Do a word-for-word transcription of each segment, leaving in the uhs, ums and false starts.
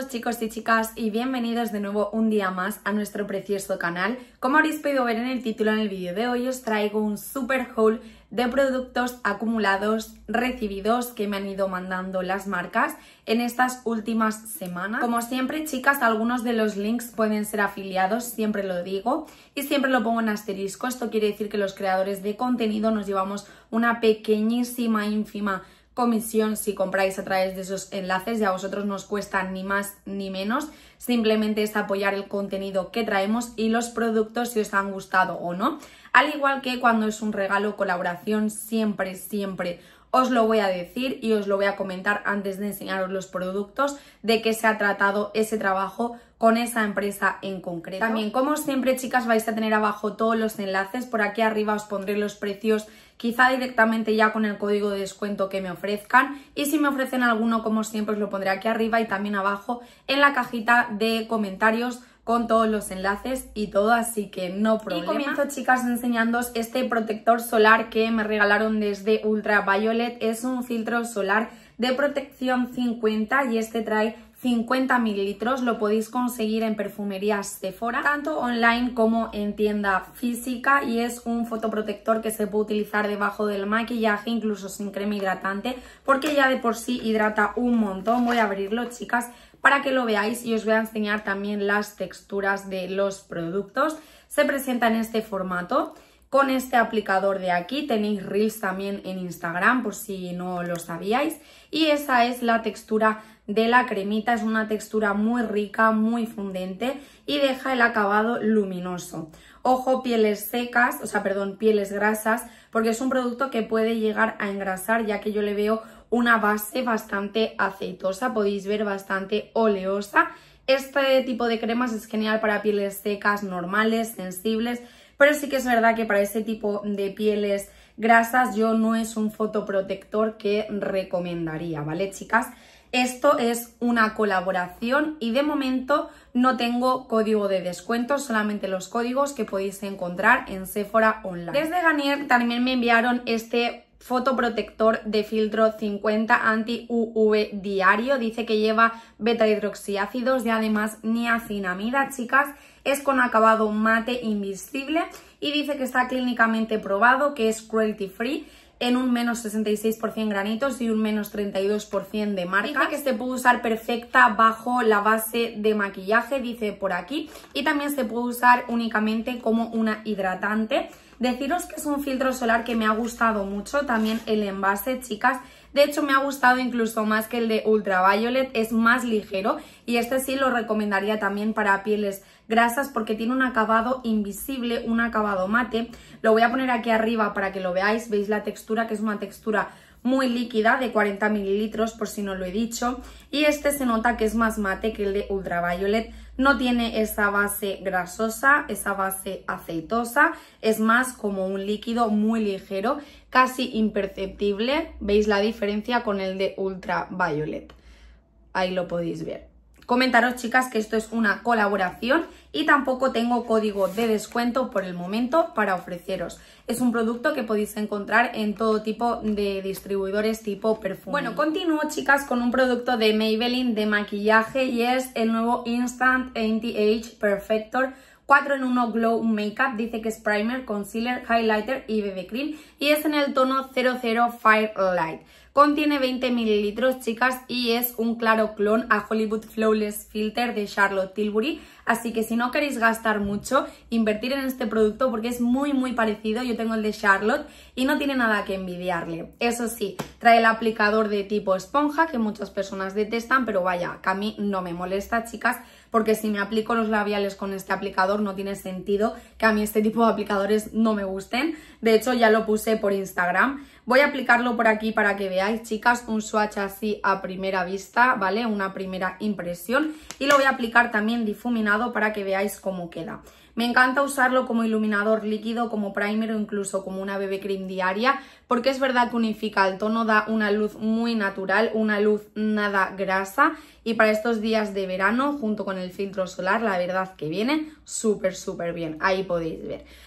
todos, chicos y chicas, y bienvenidos de nuevo un día más a nuestro precioso canal. Como habréis podido ver en el título en el vídeo de hoy, os traigo un super haul de productos acumulados recibidos que me han ido mandando las marcas en estas últimas semanas. Como siempre, chicas, algunos de los links pueden ser afiliados, siempre lo digo y siempre lo pongo en asterisco. Esto quiere decir que los creadores de contenido nos llevamos una pequeñísima, ínfima comisión si compráis a través de esos enlaces, y a vosotros no os cuesta ni más ni menos, simplemente es apoyar el contenido que traemos y los productos si os han gustado o no. Al igual que cuando es un regalo o colaboración, siempre, siempre os lo voy a decir y os lo voy a comentar antes de enseñaros los productos, de qué se ha tratado ese trabajo con esa empresa en concreto. También, como siempre, chicas, vais a tener abajo todos los enlaces. Por aquí arriba os pondré los precios, quizá directamente ya con el código de descuento que me ofrezcan, y si me ofrecen alguno, como siempre, os lo pondré aquí arriba y también abajo en la cajita de comentarios con todos los enlaces y todo, así que no problema. Y comienzo, chicas, enseñándoos este protector solar que me regalaron desde Ultraviolet. Es un filtro solar de protección cincuenta y este trae cincuenta mililitros. Lo podéis conseguir en perfumerías Sephora, tanto online como en tienda física, y es un fotoprotector que se puede utilizar debajo del maquillaje, incluso sin crema hidratante, porque ya de por sí hidrata un montón. Voy a abrirlo, chicas, para que lo veáis, y os voy a enseñar también las texturas de los productos. Se presenta en este formato, con este aplicador de aquí. Tenéis reels también en Instagram, por si no lo sabíais. Y esa es la textura de la cremita. Es una textura muy rica, muy fundente y deja el acabado luminoso. Ojo, pieles secas, o sea, perdón, pieles grasas, porque es un producto que puede llegar a engrasar, ya que yo le veo una base bastante aceitosa, podéis ver bastante oleosa. Este tipo de cremas es genial para pieles secas, normales, sensibles, pero sí que es verdad que para ese tipo de pieles grasas yo no es un fotoprotector que recomendaría, ¿vale, chicas? Esto es una colaboración y de momento no tengo código de descuento, solamente los códigos que podéis encontrar en Sephora online. Desde Garnier también me enviaron este fotoprotector de filtro cincuenta anti-U V diario. Dice que lleva beta hidroxiácidos y además niacinamida, chicas. Es con acabado mate invisible y dice que está clínicamente probado, que es cruelty free, en un menos sesenta y seis por ciento granitos y un menos treinta y dos por ciento de marca. Dice que se puede usar perfecta bajo la base de maquillaje, dice por aquí, y también se puede usar únicamente como una hidratante. Deciros que es un filtro solar que me ha gustado mucho, también el envase, chicas. De hecho, me ha gustado incluso más que el de Ultraviolet, es más ligero y este sí lo recomendaría también para pieles grasas porque tiene un acabado invisible, un acabado mate. Lo voy a poner aquí arriba para que lo veáis. Veis la textura, que es una textura muy líquida, de cuarenta mililitros, por si no lo he dicho. Y este se nota que es más mate que el de Ultraviolet. No tiene esa base grasosa, esa base aceitosa. Es más como un líquido muy ligero, casi imperceptible. ¿Veis la diferencia con el de Ultraviolet? Ahí lo podéis ver. Comentaros, chicas, que esto es una colaboración y tampoco tengo código de descuento por el momento para ofreceros. Es un producto que podéis encontrar en todo tipo de distribuidores tipo perfume. Bueno, continúo, chicas, con un producto de Maybelline de maquillaje y es el nuevo Instant Anti-Age Perfector cuatro en uno Glow Makeup. Dice que es primer, concealer, highlighter y B B cream y es en el tono cero cero Firelight. Contiene veinte mililitros, chicas, y es un claro clon a Hollywood Flawless Filter de Charlotte Tilbury. Así que si no queréis gastar mucho, invertir en este producto porque es muy muy parecido. Yo tengo el de Charlotte y no tiene nada que envidiarle. Eso sí, trae el aplicador de tipo esponja que muchas personas detestan, pero vaya, que a mí no me molesta, chicas, porque si me aplico los labiales con este aplicador no tiene sentido que a mí este tipo de aplicadores no me gusten. De hecho, ya lo puse por Instagram. Voy a aplicarlo por aquí para que veáis, chicas, un swatch así a primera vista, ¿vale? Una primera impresión. Y lo voy a aplicar también difuminado para que veáis cómo queda. Me encanta usarlo como iluminador líquido, como primer o incluso como una B B cream diaria, porque es verdad que unifica el tono, da una luz muy natural, una luz nada grasa, y para estos días de verano, junto con el filtro solar, la verdad que viene súper súper bien. Ahí podéis ver.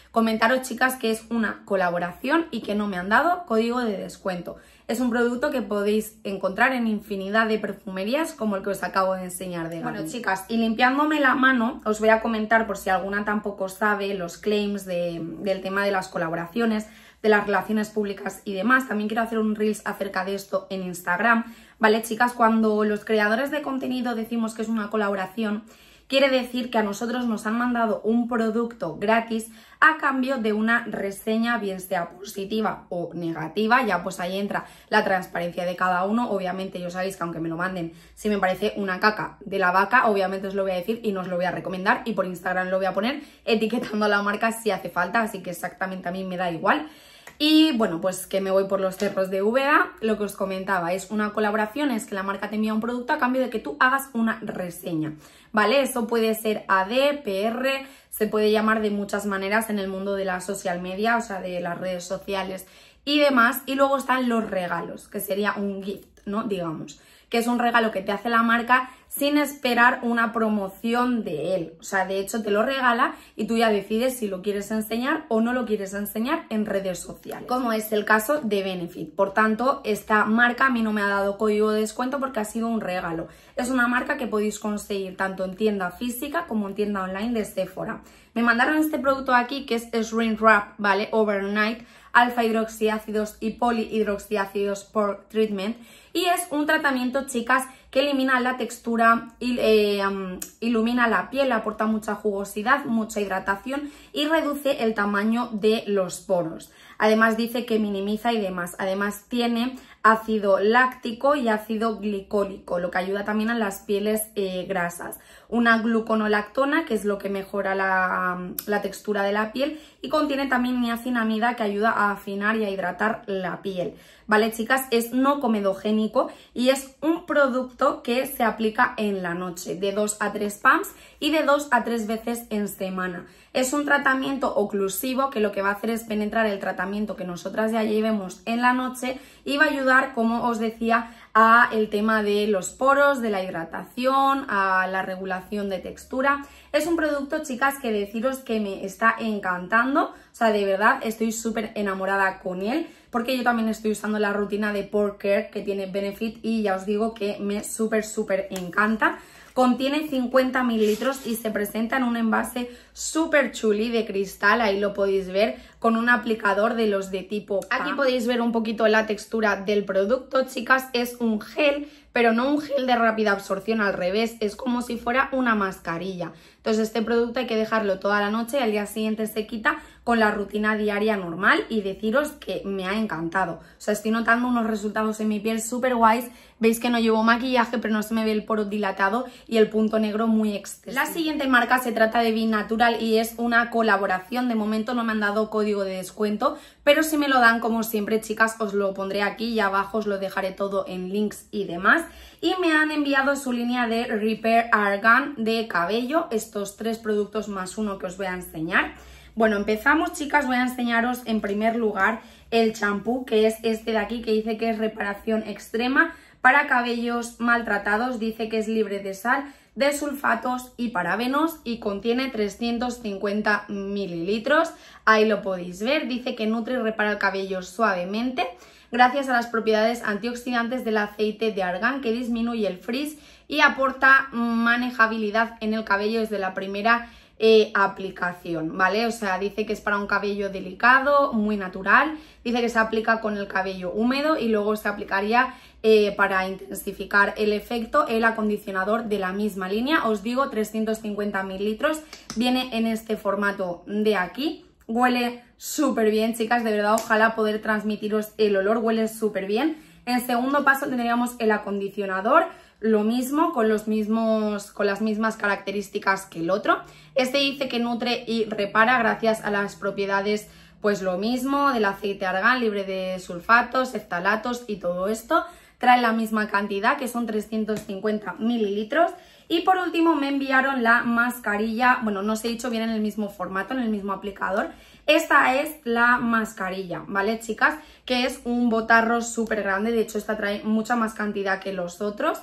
Comentaros, chicas, que es una colaboración y que no me han dado código de descuento. Es un producto que podéis encontrar en infinidad de perfumerías como el que os acabo de enseñar de Gaby. Bueno, chicas, y limpiándome la mano, os voy a comentar, por si alguna tampoco sabe, los claims de, del tema de las colaboraciones, de las relaciones públicas y demás. También quiero hacer un reels acerca de esto en Instagram. Vale, chicas, cuando los creadores de contenido decimos que es una colaboración, quiere decir que a nosotros nos han mandado un producto gratis a cambio de una reseña, bien sea positiva o negativa. Ya pues ahí entra la transparencia de cada uno. Obviamente yo sabéis que aunque me lo manden, si me parece una caca de la vaca, obviamente os lo voy a decir y no os lo voy a recomendar, y por Instagram lo voy a poner etiquetando a la marca si hace falta, así que exactamente a mí me da igual. Y bueno, pues que me voy por los cerros de Úbeda. Lo que os comentaba es una colaboración, es que la marca te envía un producto a cambio de que tú hagas una reseña, ¿vale? Eso puede ser A D, P R, se puede llamar de muchas maneras en el mundo de la social media, o sea, de las redes sociales y demás. Y luego están los regalos, que sería un gift, ¿no? Digamos, que es un regalo que te hace la marca sin esperar una promoción de él. O sea, de hecho te lo regala y tú ya decides si lo quieres enseñar o no lo quieres enseñar en redes sociales, como es el caso de Benefit. Por tanto, esta marca a mí no me ha dado código de descuento porque ha sido un regalo. Es una marca que podéis conseguir tanto en tienda física como en tienda online de Sephora. Me mandaron este producto aquí, que es Shrink Wrap, ¿vale? Overnight alfa hidroxiácidos y polihidroxiácidos por treatment, y es un tratamiento, chicas, que elimina la textura, y, eh, um, ilumina la piel, aporta mucha jugosidad, mucha hidratación y reduce el tamaño de los poros. Además dice que minimiza y demás. Además tiene ácido láctico y ácido glicólico, lo que ayuda también a las pieles eh, grasas. Una gluconolactona, que es lo que mejora la, la textura de la piel, y contiene también niacinamida, que ayuda a afinar y a hidratar la piel. Vale, chicas, es no comedogénico y es un producto que se aplica en la noche, de dos a tres pumps y de dos a tres veces en semana. Es un tratamiento oclusivo que lo que va a hacer es penetrar el tratamiento que nosotras ya llevemos en la noche y va a ayudar, como os decía, a el tema de los poros, de la hidratación, a la regulación de textura. Es un producto, chicas, que deciros que me está encantando. O sea, de verdad estoy súper enamorada con él, porque yo también estoy usando la rutina de Pore Care que tiene Benefit y ya os digo que me súper, súper encanta. Contiene cincuenta mililitros y se presenta en un envase súper chuli de cristal, ahí lo podéis ver, con un aplicador de los de tipo K. Aquí podéis ver un poquito la textura del producto, chicas. Es un gel, pero no un gel de rápida absorción, al revés, es como si fuera una mascarilla. Entonces este producto hay que dejarlo toda la noche y al día siguiente se quita con la rutina diaria normal, y deciros que me ha encantado. O sea, estoy notando unos resultados en mi piel súper guays. Veis que no llevo maquillaje, pero no se me ve el poro dilatado y el punto negro muy extenso. La siguiente marca se trata de Be Natural y es una colaboración. De momento no me han dado código de descuento, pero si me lo dan, como siempre, chicas, os lo pondré aquí y abajo os lo dejaré todo en links y demás. Y me han enviado su línea de Repair Argan de cabello, estos tres productos más uno que os voy a enseñar. Bueno, empezamos, chicas. Voy a enseñaros en primer lugar el champú, que es este de aquí, que dice que es reparación extrema para cabellos maltratados. Dice que es libre de sal, de sulfatos y parabenos y contiene trescientos cincuenta mililitros. Ahí lo podéis ver. Dice que nutre y repara el cabello suavemente gracias a las propiedades antioxidantes del aceite de argán, que disminuye el frizz y aporta manejabilidad en el cabello desde la primera Eh, aplicación, ¿vale? O sea, dice que es para un cabello delicado, muy natural. Dice que se aplica con el cabello húmedo y luego se aplicaría eh, para intensificar el efecto el acondicionador de la misma línea. Os digo, trescientos cincuenta mililitros, viene en este formato de aquí. Huele súper bien, chicas, de verdad, ojalá poder transmitiros el olor, huele súper bien. En segundo paso tendríamos el acondicionador, lo mismo, con los mismos, con las mismas características que el otro. Este dice que nutre y repara gracias a las propiedades, pues lo mismo, del aceite argán, libre de sulfatos, eftalatos y todo esto. Trae la misma cantidad, que son trescientos cincuenta mililitros. Y por último me enviaron la mascarilla, bueno, no os he dicho, viene en el mismo formato, en el mismo aplicador. Esta es la mascarilla, ¿vale, chicas? Que es un botarro súper grande, de hecho esta trae mucha más cantidad que los otros.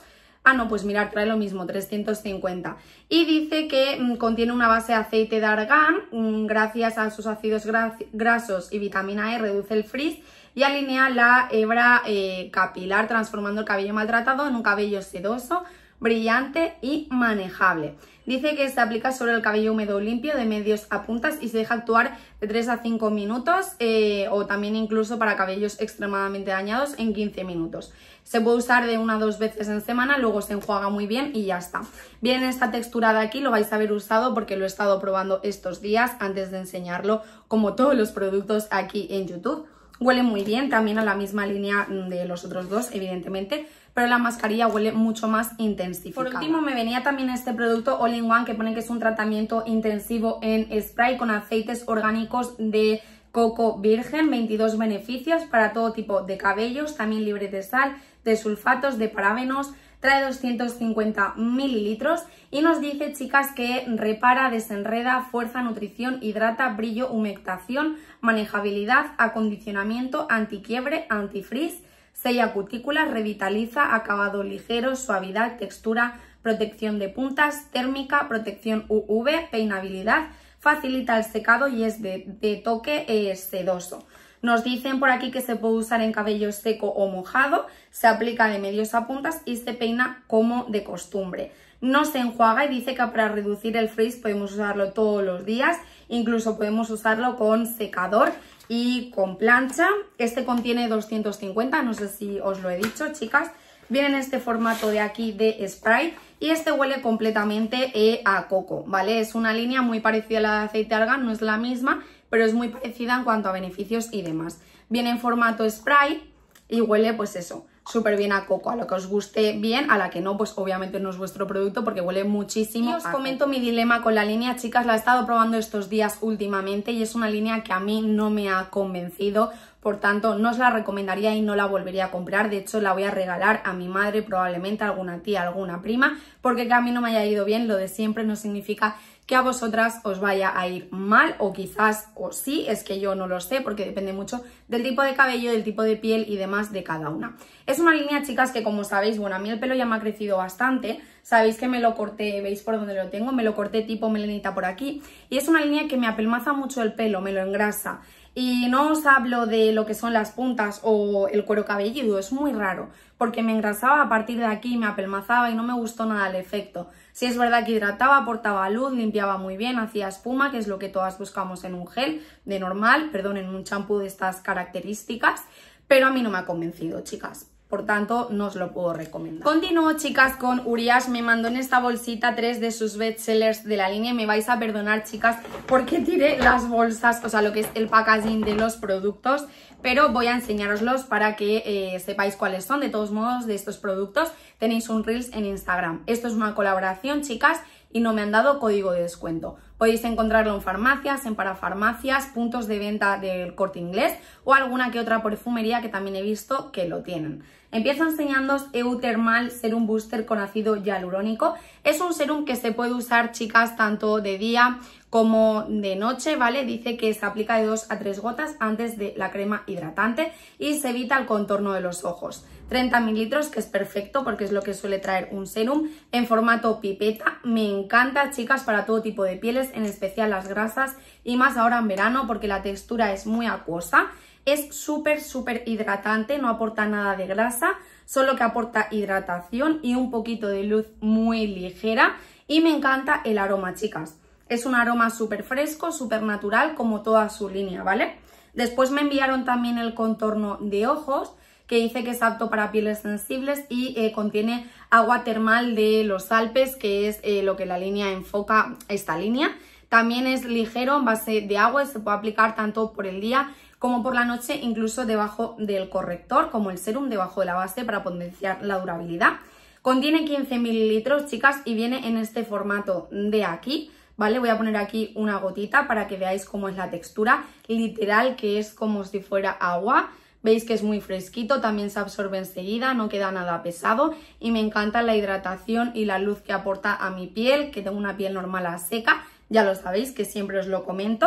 Ah, no, pues mirad, trae lo mismo, trescientos cincuenta. Y dice que mmm, contiene una base de aceite de argán, mmm, gracias a sus ácidos grasos y vitamina E reduce el frizz y alinea la hebra eh, capilar, transformando el cabello maltratado en un cabello sedoso, brillante y manejable. Dice que se aplica sobre el cabello húmedo limpio de medios a puntas y se deja actuar de tres a cinco minutos eh, o también incluso para cabellos extremadamente dañados en quince minutos. Se puede usar de una a dos veces en semana, luego se enjuaga muy bien y ya está. Bien, esta textura de aquí lo vais a haber usado porque lo he estado probando estos días antes de enseñarlo, como todos los productos aquí en YouTube. Huele muy bien, también a la misma línea de los otros dos, evidentemente, pero la mascarilla huele mucho más intensificada. Por último, me venía también este producto All in One que pone que es un tratamiento intensivo en spray con aceites orgánicos de coco virgen, veintidós beneficios para todo tipo de cabellos, también libre de sal, de sulfatos, de parabenos. Trae doscientos cincuenta mililitros y nos dice, chicas, que repara, desenreda, fuerza, nutrición, hidrata, brillo, humectación, manejabilidad, acondicionamiento, antiquiebre, antifrizz, sella cutículas, revitaliza, acabado ligero, suavidad, textura, protección de puntas, térmica, protección U V, peinabilidad, facilita el secado y es de, de toque eh, sedoso. Nos dicen por aquí que se puede usar en cabello seco o mojado, se aplica de medios a puntas y se peina como de costumbre. No se enjuaga y dice que para reducir el frizz podemos usarlo todos los días, incluso podemos usarlo con secador y con plancha. Este contiene doscientos cincuenta, no sé si os lo he dicho, chicas. Viene en este formato de aquí de spray y este huele completamente eh, a coco, ¿vale? Es una línea muy parecida a la de aceite de argán, no es la misma, pero es muy parecida en cuanto a beneficios y demás. Viene en formato spray y huele pues eso, súper bien a coco, a lo que os guste bien, a la que no, pues obviamente no es vuestro producto porque huele muchísimo. Y os comento mi dilema con la línea, chicas, la he estado probando estos días últimamente y es una línea que a mí no me ha convencido, por tanto no os la recomendaría y no la volvería a comprar. De hecho la voy a regalar a mi madre, probablemente a alguna tía, a alguna prima, porque que a mí no me haya ido bien, lo de siempre no significa que a vosotras os vaya a ir mal, o quizás o sí, es que yo no lo sé porque depende mucho del tipo de cabello, del tipo de piel y demás de cada una. Es una línea, chicas, que como sabéis, bueno, a mí el pelo ya me ha crecido bastante, sabéis que me lo corté, veis por dónde lo tengo, me lo corté tipo melenita por aquí y es una línea que me apelmaza mucho el pelo, me lo engrasa. Y no os hablo de lo que son las puntas o el cuero cabelludo, es muy raro, porque me engrasaba a partir de aquí, me apelmazaba y no me gustó nada el efecto. Sí es verdad que hidrataba, aportaba luz, limpiaba muy bien, hacía espuma, que es lo que todas buscamos en un gel de normal, perdón, en un champú de estas características, pero a mí no me ha convencido, chicas. Por tanto, no os lo puedo recomendar. Continúo, chicas, con Urias. Me mandó en esta bolsita tres de sus bestsellers de la línea. Me vais a perdonar, chicas, porque tiré las bolsas, o sea, lo que es el packaging de los productos, pero voy a enseñaroslos para que eh, sepáis cuáles son. De todos modos, de estos productos tenéis un Reels en Instagram. Esto es una colaboración, chicas, y no me han dado código de descuento. Podéis encontrarlo en farmacias, en parafarmacias, puntos de venta del Corte Inglés o alguna que otra perfumería que también he visto que lo tienen. Empiezo enseñándoos Eutermal Serum Booster con ácido hialurónico. Es un serum que se puede usar, chicas, tanto de día como de noche, ¿vale? Dice que se aplica de dos a tres gotas antes de la crema hidratante y se evita el contorno de los ojos. treinta mililitros, que es perfecto porque es lo que suele traer un serum en formato pipeta. Me encanta, chicas, para todo tipo de pieles, en especial las grasas y más ahora en verano porque la textura es muy acuosa. Es súper, súper hidratante, no aporta nada de grasa, solo que aporta hidratación y un poquito de luz muy ligera. Y me encanta el aroma, chicas. Es un aroma súper fresco, súper natural, como toda su línea, ¿vale? Después me enviaron también el contorno de ojos, que dice que es apto para pieles sensibles y eh, contiene agua termal de los Alpes, que es eh, lo que la línea enfoca esta línea. También es ligero, en base de agua, y se puede aplicar tanto por el día como por la noche, incluso debajo del corrector, como el serum debajo de la base para potenciar la durabilidad. Contiene quince mililitros, chicas, y viene en este formato de aquí, ¿vale? Voy a poner aquí una gotita para que veáis cómo es la textura, literal, que es como si fuera agua. Veis que es muy fresquito, también se absorbe enseguida, no queda nada pesado y me encanta la hidratación y la luz que aporta a mi piel, que tengo una piel normal a seca, ya lo sabéis que siempre os lo comento.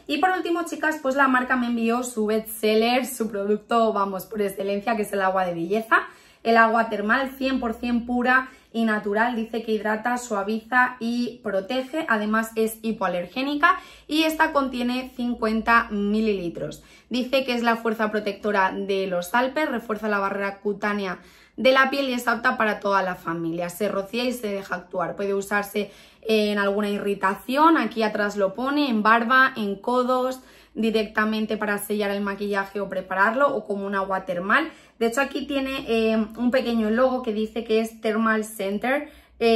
Y por último, chicas, pues la marca me envió su bestseller, su producto, vamos, por excelencia, que es el agua de belleza. El agua termal cien por cien pura y natural, dice que hidrata, suaviza y protege, además es hipoalergénica y esta contiene cincuenta mililitros. Dice que es la fuerza protectora de los Alpes, refuerza la barrera cutánea de la piel y es apta para toda la familia. Se rocía y se deja actuar. Puede usarse en alguna irritación, aquí atrás lo pone, en barba, en codos, directamente para sellar el maquillaje o prepararlo, o como un agua termal. De hecho, aquí tiene eh, un pequeño logo que dice que es Thermal Center,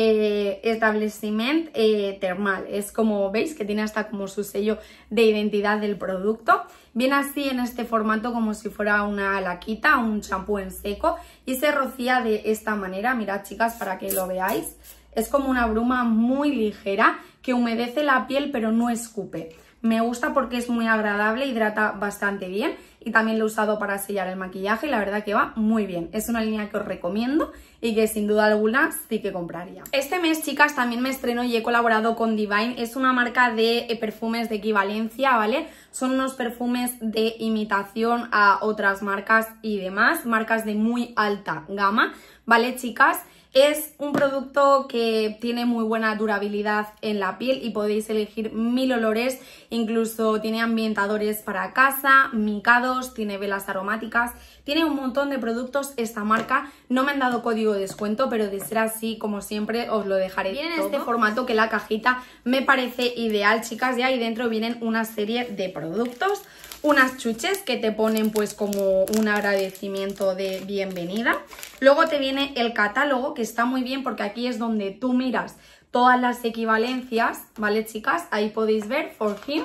eh, establecimiento eh, termal. Es como veis que tiene hasta como su sello de identidad del producto. Viene así en este formato como si fuera una laquita, un champú en seco, y se rocía de esta manera. Mirad, chicas, para que lo veáis. Es como una bruma muy ligera que humedece la piel pero no escupe. Me gusta porque es muy agradable, hidrata bastante bien y también lo he usado para sellar el maquillaje y la verdad que va muy bien. Es una línea que os recomiendo y que sin duda alguna sí que compraría. Este mes, chicas, también me estreno y he colaborado con Divine. Es una marca de perfumes de equivalencia, ¿vale? Son unos perfumes de imitación a otras marcas y demás, marcas de muy alta gama, ¿vale, chicas? Es un producto que tiene muy buena durabilidad en la piel y podéis elegir mil olores, incluso tiene ambientadores para casa, micados, tiene velas aromáticas, tiene un montón de productos esta marca. No me han dado código de descuento, pero de ser así, como siempre, os lo dejaré. Viene en este formato que la cajita me parece ideal, chicas, ya, y dentro vienen una serie de productos. Unas chuches que te ponen pues como un agradecimiento de bienvenida. Luego te viene el catálogo, que está muy bien porque aquí es donde tú miras todas las equivalencias, ¿vale, chicas? Ahí podéis ver For Him,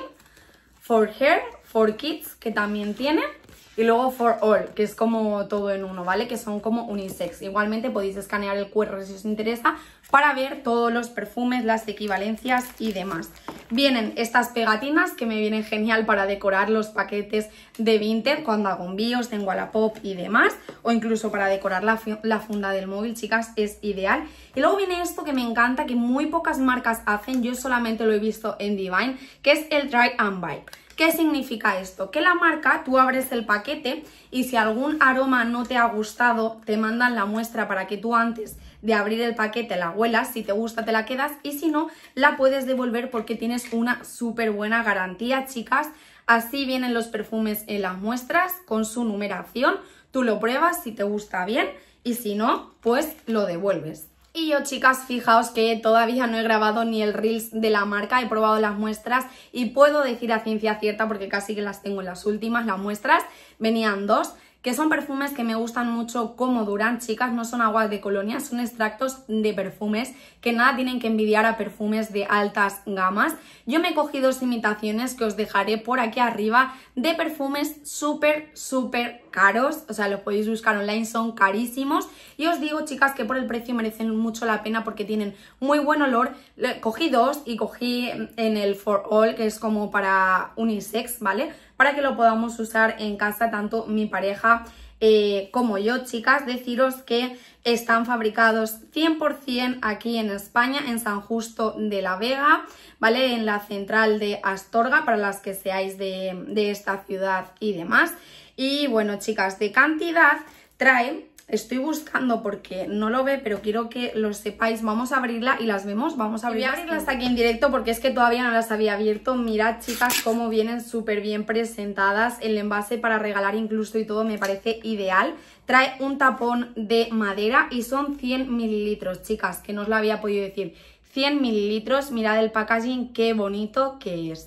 For Her, For Kids, que también tiene. Y luego For All, que es como todo en uno, ¿vale? Que son como unisex. Igualmente podéis escanear el cu erre si os interesa para ver todos los perfumes, las equivalencias y demás. Vienen estas pegatinas que me vienen genial para decorar los paquetes de Vinted cuando hago envíos en Wallapop y demás. O incluso para decorar la, la funda del móvil, chicas, es ideal. Y luego viene esto que me encanta, que muy pocas marcas hacen. Yo solamente lo he visto en Divine, que es el Try and Buy. ¿Qué significa esto? Que la marca, tú abres el paquete y si algún aroma no te ha gustado, te mandan la muestra para que tú antes de abrir el paquete la huelas, si te gusta te la quedas y si no, la puedes devolver porque tienes una súper buena garantía, chicas. Así vienen los perfumes en las muestras con su numeración, tú lo pruebas si te gusta bien y si no, pues lo devuelves. Y yo, chicas, fijaos que todavía no he grabado ni el Reels de la marca, he probado las muestras y puedo decir a ciencia cierta, porque casi que las tengo en las últimas, las muestras, venían dos, que son perfumes que me gustan mucho como duran, chicas, no son aguas de colonia, son extractos de perfumes que nada tienen que envidiar a perfumes de altas gamas. Yo me he cogido dos imitaciones que os dejaré por aquí arriba de perfumes súper, súper caros, o sea, los podéis buscar online, son carísimos y os digo, chicas, que por el precio merecen mucho la pena porque tienen muy buen olor. Cogí dos y cogí en el For All, que es como para unisex, ¿vale? Para que lo podamos usar en casa tanto mi pareja eh, como yo, chicas. Deciros que están fabricados cien por cien aquí en España, en San Justo de la Vega, ¿vale? En la central de Astorga, para las que seáis de, de esta ciudad y demás. Y bueno, chicas, de cantidad trae, estoy buscando porque no lo ve, pero quiero que lo sepáis. Vamos a abrirla y las vemos, vamos a abrirlas. Voy a abrirlas aquí en directo porque es que todavía no las había abierto. Mirad, chicas, cómo vienen súper bien presentadas. El envase para regalar incluso y todo me parece ideal. Trae un tapón de madera y son cien mililitros, chicas, que no os lo había podido decir. cien mililitros, mirad el packaging, qué bonito que es.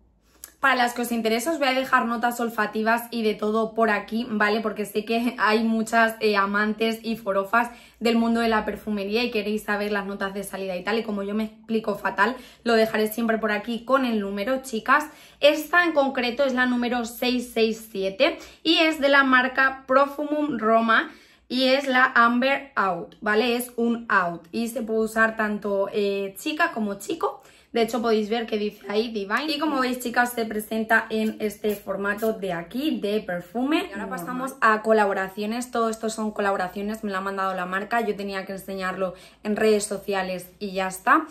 Para las que os interesa os voy a dejar notas olfativas y de todo por aquí, ¿vale? Porque sé que hay muchas eh, amantes y forofas del mundo de la perfumería y queréis saber las notas de salida y tal. Y como yo me explico fatal, lo dejaré siempre por aquí con el número, chicas. Esta en concreto es la número seiscientos sesenta y siete y es de la marca Profumum Roma. Y es la Amber Out, ¿vale? Es un out y se puede usar tanto eh, chica como chico. De hecho podéis ver que dice ahí Divine. Y como veis, chicas, se presenta en este formato de aquí, de perfume. Y ahora pasamos a colaboraciones. Todo esto son colaboraciones, me lo ha mandado la marca. Yo tenía que enseñarlo en redes sociales y ya está.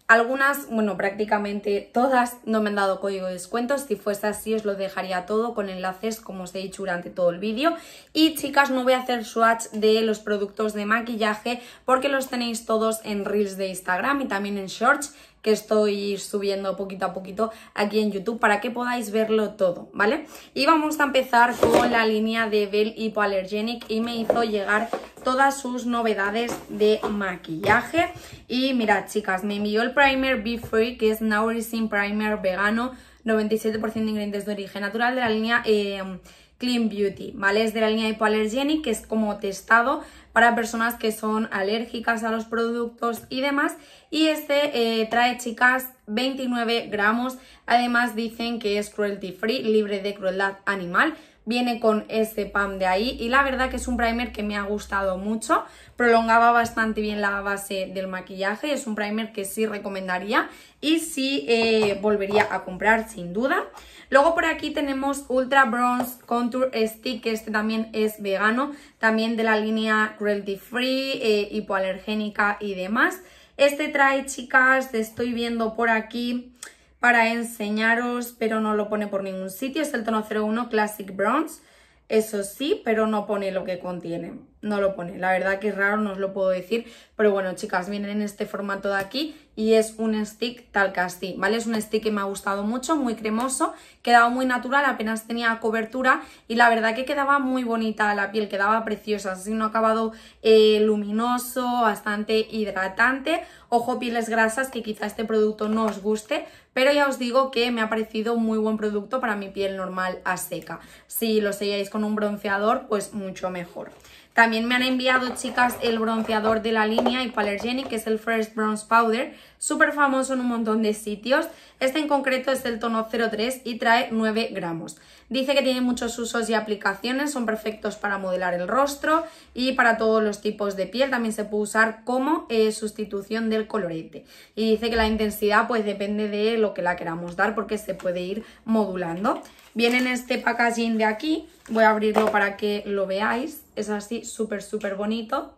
Algunas, bueno, prácticamente todas no me han dado código de descuento. Si fuese así os lo dejaría todo con enlaces como os he dicho durante todo el vídeo. Y chicas, no voy a hacer swatch de los productos de maquillaje porque los tenéis todos en Reels de Instagram y también en Shorts, que estoy subiendo poquito a poquito aquí en YouTube para que podáis verlo todo, ¿vale? Y vamos a empezar con la línea de Belle Hypoallergenic y me hizo llegar todas sus novedades de maquillaje. Y mirad, chicas, me envió el primer Be Free, que es Nourishing Primer vegano, noventa y siete por ciento de ingredientes de origen natural, de la línea eh, Clean Beauty, ¿vale? Es de la línea Hypoallergenic, que es como testado para personas que son alérgicas a los productos y demás. Y este eh, trae, chicas, veintinueve gramos. Además dicen que es cruelty free, libre de crueldad animal. Viene con este P A M de ahí y la verdad que es un primer que me ha gustado mucho. Prolongaba bastante bien la base del maquillaje. Es un primer que sí recomendaría y sí eh, volvería a comprar sin duda. Luego por aquí tenemos Ultra Bronze Contour Stick, que este también es vegano, también de la línea cruelty free, eh, hipoalergénica y demás. Este trae, chicas, te estoy viendo por aquí para enseñaros, pero no lo pone por ningún sitio. Es el tono cero uno Classic Bronze, eso sí, pero no pone lo que contiene. No lo pone, la verdad que es raro, no os lo puedo decir, pero bueno, chicas, vienen en este formato de aquí y es un stick tal que así, ¿vale? Es un stick que me ha gustado mucho, muy cremoso, quedaba muy natural, apenas tenía cobertura y la verdad que quedaba muy bonita la piel, quedaba preciosa, así un acabado eh, luminoso, bastante hidratante. Ojo, pieles grasas, que quizá este producto no os guste, pero ya os digo que me ha parecido muy buen producto para mi piel normal a seca. Si lo selláis con un bronceador, pues mucho mejor. También me han enviado, chicas, el bronceador de la línea Hypoallergenic, que es el Fresh Bronze Powder, súper famoso en un montón de sitios. Este en concreto es del tono cero tres y trae nueve gramos. Dice que tiene muchos usos y aplicaciones, son perfectos para modelar el rostro y para todos los tipos de piel. También se puede usar como eh, sustitución del colorete. Y dice que la intensidad pues depende de lo que la queramos dar porque se puede ir modulando. Viene en este packaging de aquí, voy a abrirlo para que lo veáis. Es así, súper, súper bonito.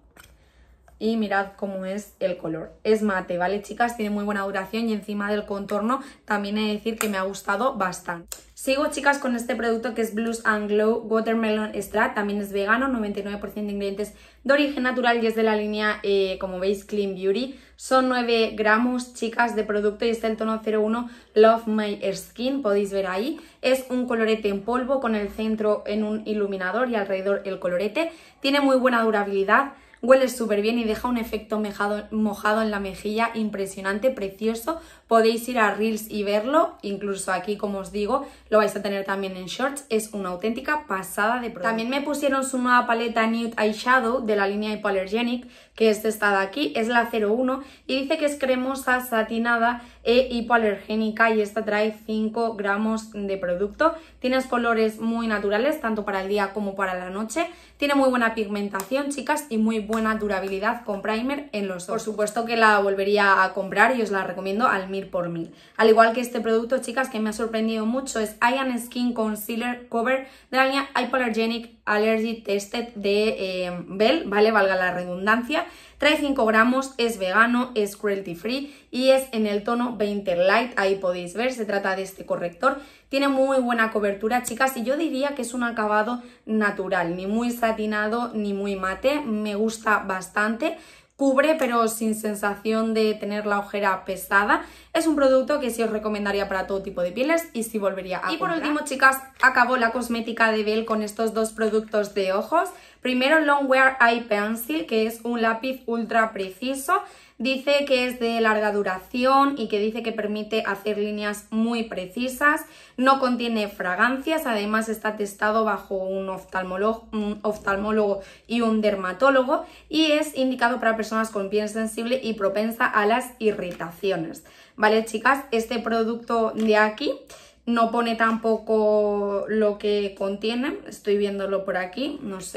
Y mirad cómo es el color. Es mate, ¿vale, chicas? Tiene muy buena duración y encima del contorno también he de decir que me ha gustado bastante. Sigo, chicas, con este producto que es Blush and Glow Watermelon Extract. También es vegano, noventa y nueve por ciento de ingredientes de origen natural y es de la línea, eh, como veis, Clean Beauty. Son nueve gramos, chicas, de producto y está el tono cero uno Love My Skin, podéis ver ahí. Es un colorete en polvo con el centro en un iluminador y alrededor el colorete. Tiene muy buena durabilidad. Huele súper bien y deja un efecto mojado, mojado en la mejilla impresionante, precioso. Podéis ir a Reels y verlo, incluso aquí, como os digo, lo vais a tener también en Shorts. Es una auténtica pasada de producto. También me pusieron su nueva paleta Nude Eyeshadow de la línea Hypoallergenic, que es esta de aquí, es la cero uno y dice que es cremosa, satinada e hipoalergénica y esta trae cinco gramos de producto. Tienes colores muy naturales, tanto para el día como para la noche. Tiene muy buena pigmentación, chicas, y muy buena durabilidad con primer en los ojos. Por supuesto que la volvería a comprar y os la recomiendo al mil por mil. Al igual que este producto, chicas, que me ha sorprendido mucho, es Eye and Skin Concealer Cover de la línea Hypoallergenic Allergy Tested de eh, Belle, ¿vale? Valga la redundancia. Trae cinco gramos, es vegano, es cruelty free y es en el tono veinte Light. Ahí podéis ver, se trata de este corrector. Tiene muy buena cobertura, chicas, y yo diría que es un acabado natural, ni muy satinado ni muy mate. Me gusta bastante. Cubre, pero sin sensación de tener la ojera pesada. Es un producto que sí os recomendaría para todo tipo de pieles y sí volvería a comprar. Y por último, chicas, acabó la cosmética de Belle con estos dos productos de ojos. Primero, Longwear Eye Pencil, que es un lápiz ultra preciso. Dice que es de larga duración y que dice que permite hacer líneas muy precisas. No contiene fragancias, además está testado bajo un oftalmólogo, un oftalmólogo y un dermatólogo y es indicado para personas con piel sensible y propensa a las irritaciones. Vale, chicas, este producto de aquí no pone tampoco lo que contiene, estoy viéndolo por aquí, no sé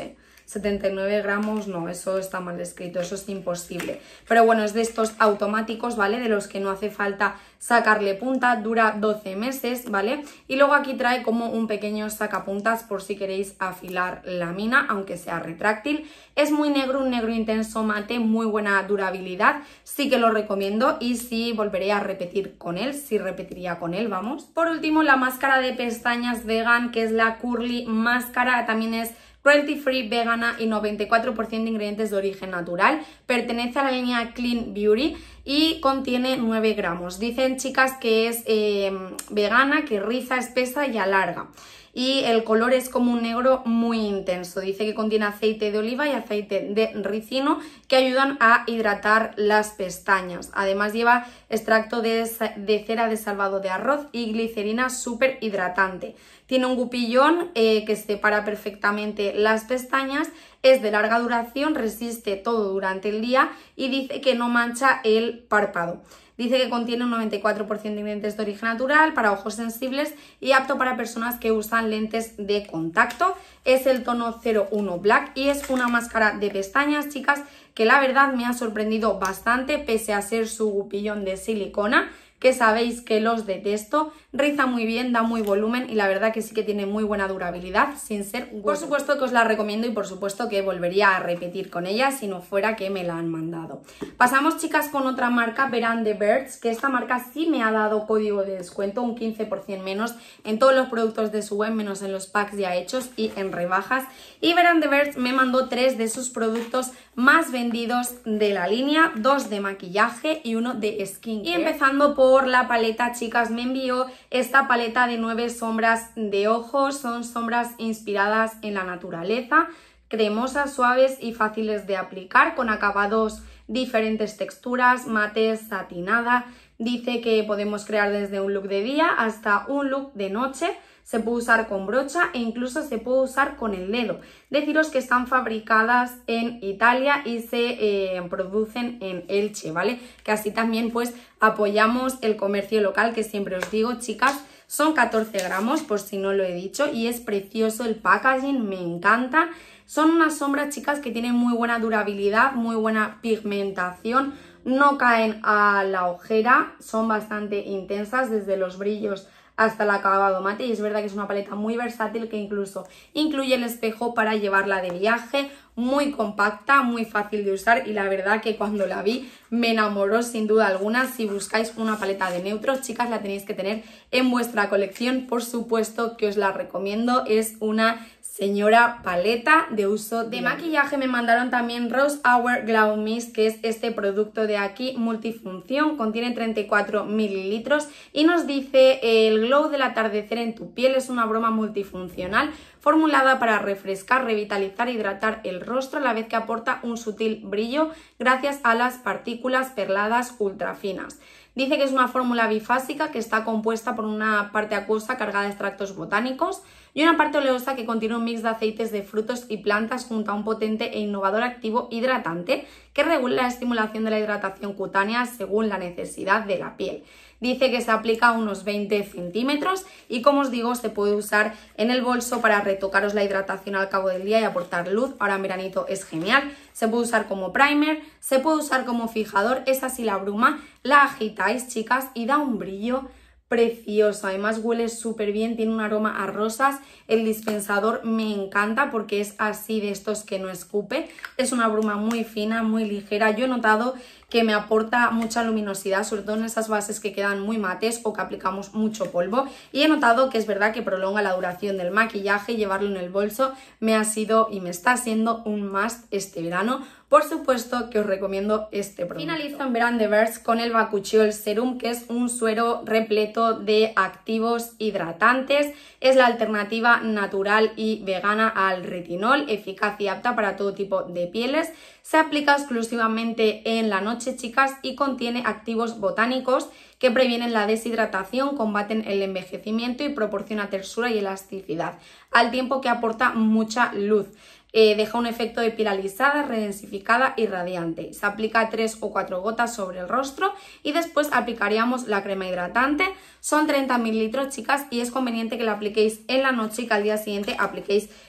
setenta y nueve gramos, no, eso está mal escrito, eso es imposible. Pero bueno, es de estos automáticos, ¿vale? De los que no hace falta sacarle punta, dura doce meses, ¿vale? Y luego aquí trae como un pequeño sacapuntas por si queréis afilar la mina, aunque sea retráctil. Es muy negro, un negro intenso mate, muy buena durabilidad, sí que lo recomiendo y sí volveré a repetir con él, sí repetiría con él, vamos. Por último, la máscara de pestañas vegan, que es la Curly Máscara, también es cruelty free, vegana y noventa y cuatro por ciento de ingredientes de origen natural. Pertenece a la línea Clean Beauty y contiene nueve gramos. Dicen, chicas, que es eh, vegana, que riza, espesa y alarga. Y el color es como un negro muy intenso. Dice que contiene aceite de oliva y aceite de ricino que ayudan a hidratar las pestañas. Además lleva extracto de, de cera de salvado de arroz y glicerina súper hidratante. Tiene un gupillón eh, que separa perfectamente las pestañas. Es de larga duración, resiste todo durante el día y dice que no mancha el párpado. Dice que contiene un noventa y cuatro por ciento de ingredientes de origen natural para ojos sensibles y apto para personas que usan lentes de contacto. Es el tono cero uno Black y es una máscara de pestañas, chicas, que la verdad me ha sorprendido bastante pese a ser su gupillón de silicona, que sabéis que los detesto. Riza muy bien, da muy volumen y la verdad que sí que tiene muy buena durabilidad sin ser hueso. Por supuesto que os la recomiendo y por supuesto que volvería a repetir con ella si no fuera que me la han mandado. Pasamos, chicas, con otra marca, Veran the Birds, que esta marca sí me ha dado código de descuento, un quince por ciento menos en todos los productos de su web, menos en los packs ya hechos y en rebajas. Y Veran the Birds me mandó tres de sus productos más vendidos de la línea, dos de maquillaje y uno de skincare. Y empezando por la paleta, chicas, me envió esta paleta de nueve sombras de ojos. Son sombras inspiradas en la naturaleza, cremosas, suaves y fáciles de aplicar, con acabados diferentes texturas, mates, satinada. Dice que podemos crear desde un look de día hasta un look de noche. Se puede usar con brocha e incluso se puede usar con el dedo. Deciros que están fabricadas en Italia y se eh, producen en Elche, ¿vale? Que así también pues apoyamos el comercio local, que siempre os digo, chicas. Son catorce gramos, por si no lo he dicho, y es precioso el packaging, me encanta. Son unas sombras, chicas, que tienen muy buena durabilidad, muy buena pigmentación, no caen a la ojera, son bastante intensas desde los brillos hasta el acabado mate, y es verdad que es una paleta muy versátil que incluso incluye el espejo para llevarla de viaje, muy compacta, muy fácil de usar, y la verdad que cuando la vi me enamoró sin duda alguna. Si buscáis una paleta de neutros, chicas, la tenéis que tener en vuestra colección, por supuesto que os la recomiendo. Es una señora paleta de uso de maquillaje. Me mandaron también Rose Hour Glow Mist, que es este producto de aquí, multifunción, contiene treinta y cuatro mililitros y nos dice: el glow del atardecer en tu piel es una broma multifuncional formulada para refrescar, revitalizar e hidratar el rostro, a la vez que aporta un sutil brillo gracias a las partículas perladas ultra finas. Dice que es una fórmula bifásica que está compuesta por una parte acuosa cargada de extractos botánicos y una parte oleosa que contiene un mix de aceites de frutos y plantas junto a un potente e innovador activo hidratante que regula la estimulación de la hidratación cutánea según la necesidad de la piel. Dice que se aplica a unos veinte centímetros y, como os digo, se puede usar en el bolso para retocaros la hidratación al cabo del día y aportar luz. Ahora en veranito es genial. Se puede usar como primer, se puede usar como fijador. Es así la bruma, la agitáis, chicas, y da un brillo precioso. Además huele súper bien, tiene un aroma a rosas. El dispensador me encanta porque es así, de estos que no escupe. Es una bruma muy fina, muy ligera. Yo he notado que me aporta mucha luminosidad, sobre todo en esas bases que quedan muy mates o que aplicamos mucho polvo, y he notado que es verdad que prolonga la duración del maquillaje. Llevarlo en el bolso me ha sido y me está siendo un must este verano. Por supuesto que os recomiendo este producto. Finalizo en Veran the Birds con el Bakuchiol Serum, que es un suero repleto de activos hidratantes. Es la alternativa natural y vegana al retinol, eficaz y apta para todo tipo de pieles. Se aplica exclusivamente en la noche, chicas, y contiene activos botánicos que previenen la deshidratación, combaten el envejecimiento y proporciona tersura y elasticidad, al tiempo que aporta mucha luz. Eh, deja un efecto de piel alisada, redensificada y radiante. Se aplica tres o cuatro gotas sobre el rostro y después aplicaríamos la crema hidratante. Son treinta mililitros, chicas, y es conveniente que la apliquéis en la noche y que al día siguiente apliquéis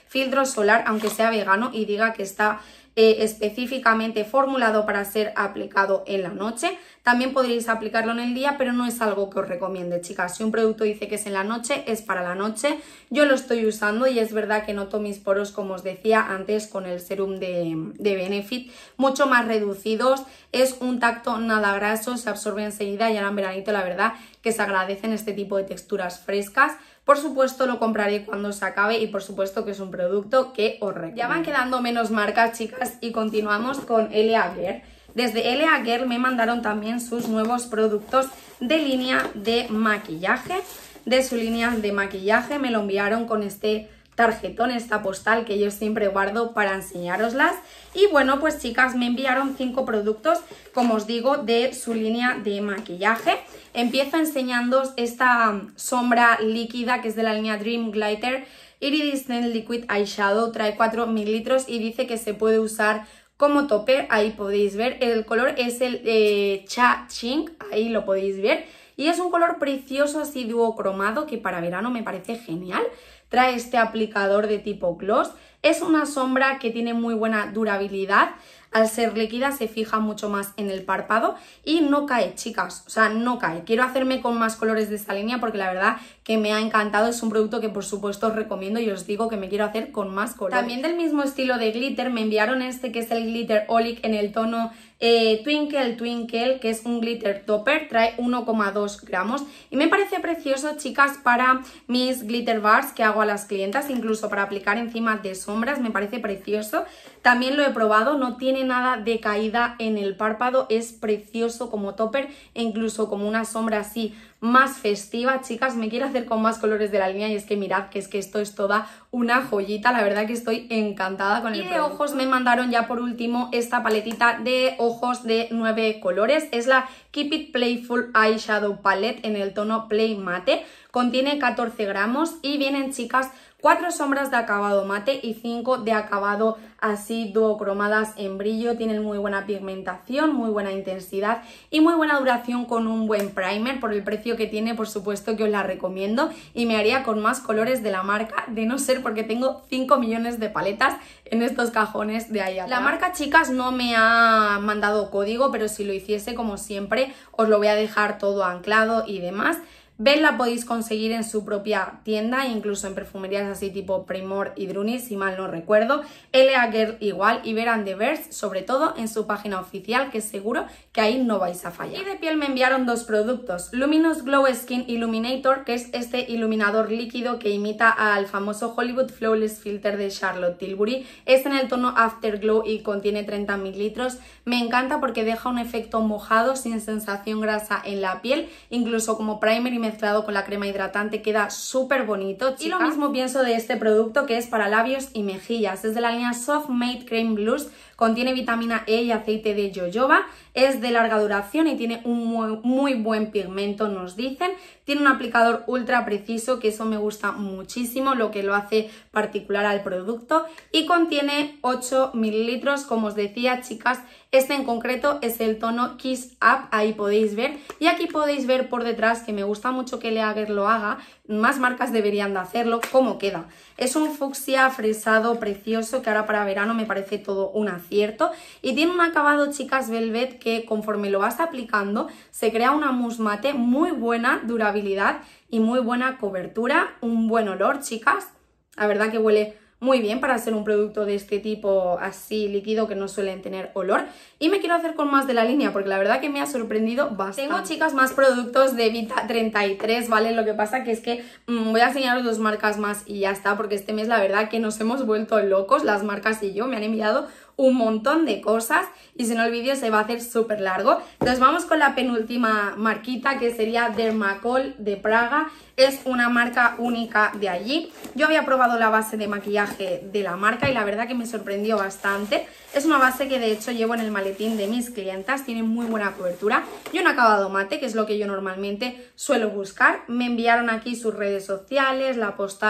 filtro solar, aunque sea vegano y diga que está eh, específicamente formulado para ser aplicado en la noche. También podréis aplicarlo en el día, pero no es algo que os recomiende, chicas. Si un producto dice que es en la noche, es para la noche. Yo lo estoy usando y es verdad que noto mis poros, como os decía antes, con el serum de, de Benefit, mucho más reducidos. Es un tacto nada graso, se absorbe enseguida y ahora en veranito la verdad que se agradecen este tipo de texturas frescas. Por supuesto lo compraré cuando se acabe y por supuesto que es un producto que os recomiendo. Ya van quedando menos marcas, chicas, y continuamos con L A Girl. Desde L A Girl me mandaron también sus nuevos productos de línea de maquillaje. De su línea de maquillaje me lo enviaron con este tarjetón, esta postal que yo siempre guardo para enseñároslas. Y bueno, pues chicas, me enviaron cinco productos, como os digo, de su línea de maquillaje. Empiezo enseñándoos esta sombra líquida que es de la línea Dream Glitter Iridescent Liquid Eyeshadow. Trae cuatro mililitros y dice que se puede usar como topper. Ahí podéis ver, el color es el eh, Cha Ching, ahí lo podéis ver. Y es un color precioso, así duocromado, que para verano me parece genial. Trae este aplicador de tipo gloss. Es una sombra que tiene muy buena durabilidad. Al ser líquida se fija mucho más en el párpado y no cae, chicas, o sea, no cae. Quiero hacerme con más colores de esta línea porque la verdad que me ha encantado. Es un producto que por supuesto os recomiendo y os digo que me quiero hacer con más colores. También del mismo estilo de glitter me enviaron este que es el Glitter Olic en el tono eh, Twinkle Twinkle, que es un glitter topper, trae uno coma dos gramos y me parece precioso, chicas, para mis glitter bars que hago a las clientas, incluso para aplicar encima de sombras, me parece precioso. También lo he probado, no tiene nada de caída en el párpado, es precioso como topper e incluso como una sombra así más festiva. Chicas, me quiero hacer con más colores de la línea y es que mirad que es que esto es toda una joyita, la verdad que estoy encantada con el producto. Y de ojos me mandaron ya por último esta paletita de ojos de nueve colores, es la Keep It Playful Eyeshadow Palette en el tono Play Mate, contiene catorce gramos y vienen, chicas, cuatro sombras de acabado mate y cinco de acabado así duocromadas en brillo. Tienen muy buena pigmentación, muy buena intensidad y muy buena duración con un buen primer. Por el precio que tiene, por supuesto que os la recomiendo y me haría con más colores de la marca, de no ser porque tengo cinco millones de paletas en estos cajones de ahí atrás. La marca, chicas, no me ha mandado código, pero si lo hiciese, como siempre, os lo voy a dejar todo anclado y demás. Belle la podéis conseguir en su propia tienda, incluso en perfumerías así tipo Primor y Druni, si mal no recuerdo. L A Girl igual y Ver and the Verse, sobre todo en su página oficial, que seguro que ahí no vais a fallar. Y de piel me enviaron dos productos, Luminous Glow Skin Illuminator, que es este iluminador líquido que imita al famoso Hollywood Flawless Filter de Charlotte Tilbury. Es en el tono Afterglow y contiene treinta mililitros. Me encanta porque deja un efecto mojado sin sensación grasa en la piel, incluso como primer y mezclado con la crema hidratante queda súper bonito, chicas. Y lo mismo pienso de este producto, que es para labios y mejillas. Es de la línea Soft Matte Cream Blush, contiene vitamina E y aceite de jojoba, es de larga duración y tiene un muy, muy buen pigmento, nos dicen. Tiene un aplicador ultra preciso, que eso me gusta muchísimo, lo que lo hace particular al producto. Y contiene ocho mililitros, como os decía, chicas. Este en concreto es el tono Kiss Up, ahí podéis ver. Y aquí podéis ver por detrás, que me gusta mucho que L A Girl lo haga, más marcas deberían de hacerlo, cómo queda. Es un fucsia fresado precioso que ahora para verano me parece todo un acierto. Y tiene un acabado, chicas, velvet, que conforme lo vas aplicando se crea una mousse mate muy buena durabilidad y muy buena cobertura, un buen olor, chicas. La verdad que huele muy bien para ser un producto de este tipo así líquido, que no suelen tener olor. Y me quiero hacer con más de la línea porque la verdad que me ha sorprendido bastante. Tengo, chicas, más productos de Vita treinta y tres, ¿vale? Lo que pasa que es que mmm, voy a enseñaros dos marcas más y ya está, porque este mes la verdad que nos hemos vuelto locos, las marcas y yo. Me han enviado un montón de cosas y si no el vídeo se va a hacer súper largo. Entonces vamos con la penúltima marquita, que sería Dermacol de Praga. Es una marca única de allí. Yo había probado la base de maquillaje de la marca y la verdad que me sorprendió bastante. Es una base que de hecho llevo en el maletín de mis clientas, tiene muy buena cobertura y un acabado mate, que es lo que yo normalmente suelo buscar. Me enviaron aquí sus redes sociales, la postal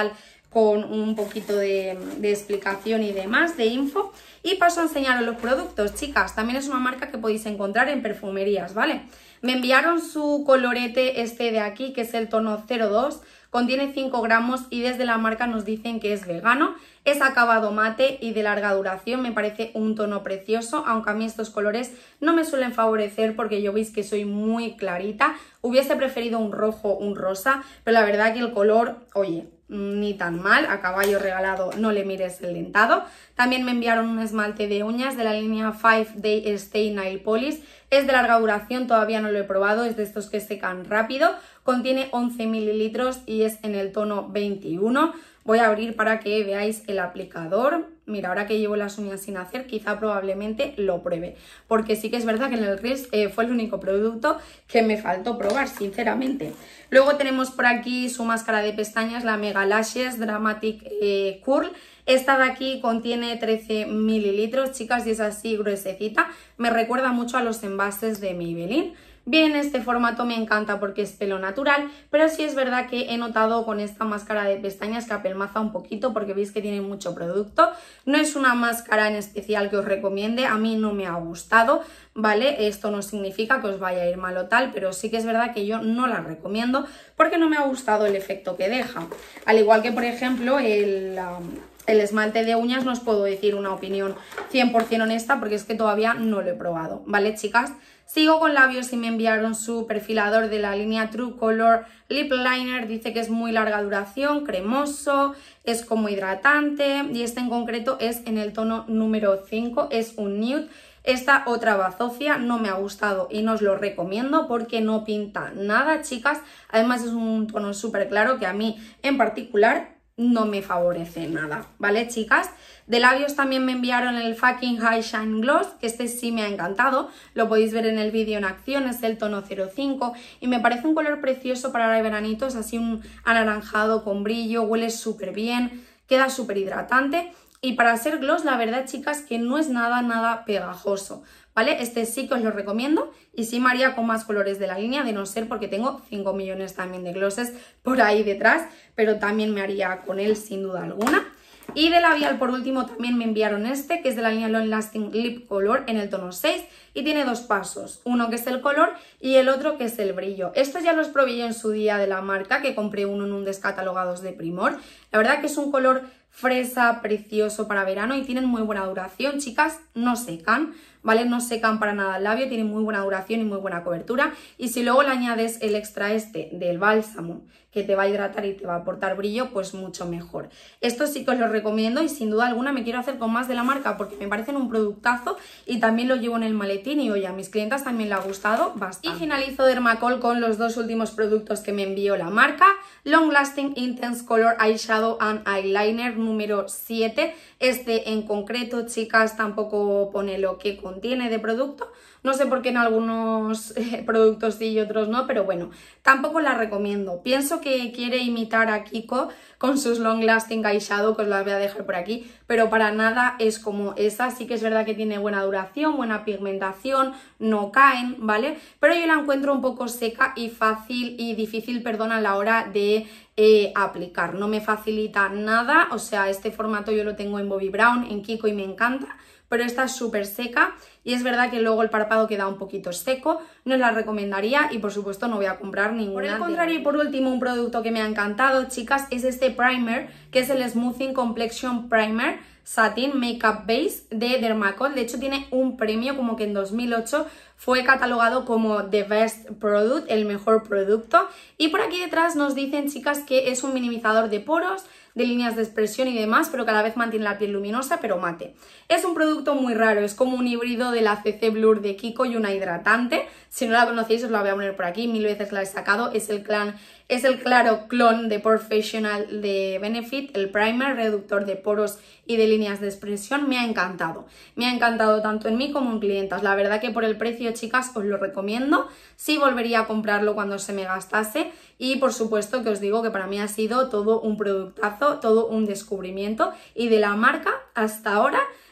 con un poquito de, de explicación y demás, de info. Y paso a enseñaros los productos, chicas. También es una marca que podéis encontrar en perfumerías, ¿vale? Me enviaron su colorete este de aquí, que es el tono cero dos. Contiene cinco gramos y desde la marca nos dicen que es vegano. Es acabado mate y de larga duración. Me parece un tono precioso, aunque a mí estos colores no me suelen favorecer porque yo veis que soy muy clarita. Hubiese preferido un rojo, un rosa, pero la verdad que el color, oye, ni tan mal. A caballo regalado no le mires el dentado. También me enviaron un esmalte de uñas de la línea five day Stay Nail Polish. Es de larga duración, todavía no lo he probado, es de estos que secan rápido. Contiene once mililitros y es en el tono veintiuno. Voy a abrir para que veáis el aplicador. Mira, ahora que llevo las uñas sin hacer, quizá probablemente lo pruebe. Porque sí que es verdad que en el Reels eh, fue el único producto que me faltó probar, sinceramente. Luego tenemos por aquí su máscara de pestañas, la Mega Lashes Dramatic eh, Curl. Esta de aquí contiene trece mililitros, chicas, y es así gruesecita. Me recuerda mucho a los envases de Maybelline. Bien, este formato me encanta porque es pelo natural, pero sí es verdad que he notado con esta máscara de pestañas que apelmaza un poquito porque veis que tiene mucho producto. No es una máscara en especial que os recomiende, a mí no me ha gustado, ¿vale? Esto no significa que os vaya a ir mal o tal, pero sí que es verdad que yo no la recomiendo porque no me ha gustado el efecto que deja. Al igual que, por ejemplo, el... Um, El esmalte de uñas no os puedo decir una opinión cien por cien honesta porque es que todavía no lo he probado, ¿vale, chicas? Sigo con labios y me enviaron su perfilador de la línea True Color Lip Liner. Dice que es muy larga duración, cremoso, es como hidratante y este en concreto es en el tono número cinco, es un nude. Esta otra bazofia no me ha gustado y no os lo recomiendo porque no pinta nada, chicas. Además es un tono súper claro que a mí en particular no me favorece nada, ¿vale, chicas? De labios también me enviaron el Fucking High Shine Gloss, que este sí me ha encantado, lo podéis ver en el vídeo en acción, es el tono cero cinco y me parece un color precioso para el veranito, es así un anaranjado con brillo, huele súper bien, queda súper hidratante y para ser gloss la verdad, chicas, que no es nada, nada pegajoso, ¿vale? Este sí que os lo recomiendo y sí me haría con más colores de la línea, de no ser porque tengo cinco millones también de glosses por ahí detrás, pero también me haría con él sin duda alguna. Y de labial por último también me enviaron este, que es de la línea Long Lasting Lip Color en el tono seis y tiene dos pasos, uno que es el color y el otro que es el brillo. Estos ya los probé yo en su día de la marca, que compré uno en un descatalogados de Primor. La verdad que es un color fresa precioso para verano y tienen muy buena duración, chicas, no secan, ¿vale? No secan para nada el labio, tienen muy buena duración y muy buena cobertura. Y si luego le añades el extra este del bálsamo que te va a hidratar y te va a aportar brillo, pues mucho mejor. Esto sí que os lo recomiendo y sin duda alguna me quiero hacer con más de la marca porque me parecen un productazo y también lo llevo en el maletín y oye, a mis clientas también le ha gustado bastante. Y finalizo Dermacol con los dos últimos productos que me envió la marca. Long Lasting Intense Color Eyeshadow and Eyeliner número siete. Este en concreto, chicas, tampoco pone lo que contiene de producto. No sé por qué en algunos eh, productos sí y otros no, pero bueno, tampoco la recomiendo. Pienso que quiere imitar a Kiko con sus Long Lasting Eyeshadow, que os la voy a dejar por aquí, pero para nada es como esa. Sí que es verdad que tiene buena duración, buena pigmentación, no caen, ¿vale? Pero yo la encuentro un poco seca y fácil y difícil, perdón, a la hora de eh, aplicar. No me facilita nada, o sea, este formato yo lo tengo en Bobbi Brown, en Kiko y me encanta, pero esta es súper seca y es verdad que luego el párpado queda un poquito seco, no os la recomendaría y por supuesto no voy a comprar ninguna. Por el contrario y por último un producto que me ha encantado, chicas, es este primer que es el Smoothing Complexion Primer Satin Makeup Base de Dermacol. De hecho tiene un premio, como que en dos mil ocho fue catalogado como The Best Product, el mejor producto. Y por aquí detrás nos dicen, chicas, que es un minimizador de poros, de líneas de expresión y demás, pero cada vez mantiene la piel luminosa pero mate. Es un producto muy raro, es como un híbrido de la C C Blur de Kiko y una hidratante. Si no la conocéis os la voy a poner por aquí, mil veces la he sacado. Es el, clan, es el claro clon de Professional de Benefit, el primer reductor de poros y de líneas de expresión. Me ha encantado, me ha encantado tanto en mí como en clientas. La verdad que por el precio, chicas, os lo recomiendo. Sí volvería a comprarlo cuando se me gastase y por supuesto que os digo que para mí ha sido todo un productazo, todo un descubrimiento y de la marca hasta ahora